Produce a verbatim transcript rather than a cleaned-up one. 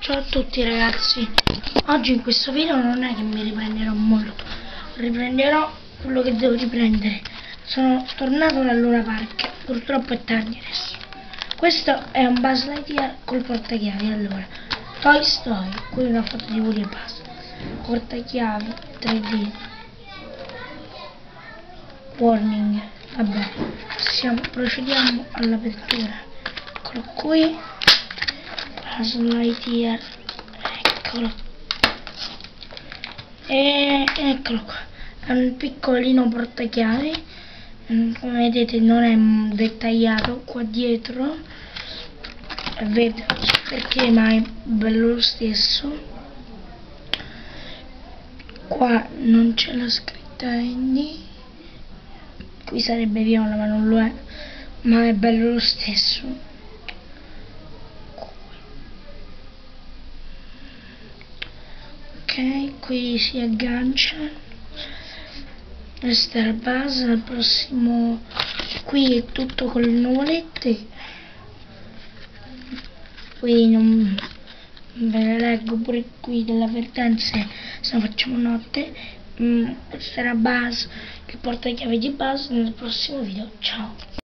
Ciao a tutti ragazzi, oggi in questo video non è che mi riprenderò molto, riprenderò quello che devo riprendere. Sono tornato da Luna Park, purtroppo è tardi adesso. Questo è un Buzz Lightyear col portachiavi. Allora, Toy Story, qui una foto di Woody e Buzz, portachiavi tre D, warning, vabbè, siamo, procediamo all'apertura. Eccolo qui, Buzz Lightyear, eccolo, e eccolo qua, è un piccolino portachiavi, come vedete non è dettagliato qua dietro, vedo perché, ma è bello lo stesso. Qua non c'è la scritta Andy, qui sarebbe viola ma non lo è, ma è bello lo stesso. Ok, qui si aggancia. Questo è il Buzz. Al prossimo, qui è tutto con le nuvolette, qui non ve le leggo pure qui delle avvertenze se no facciamo notte. mm, questo era Buzz, il portachiavi di Buzz. Nel prossimo video, ciao.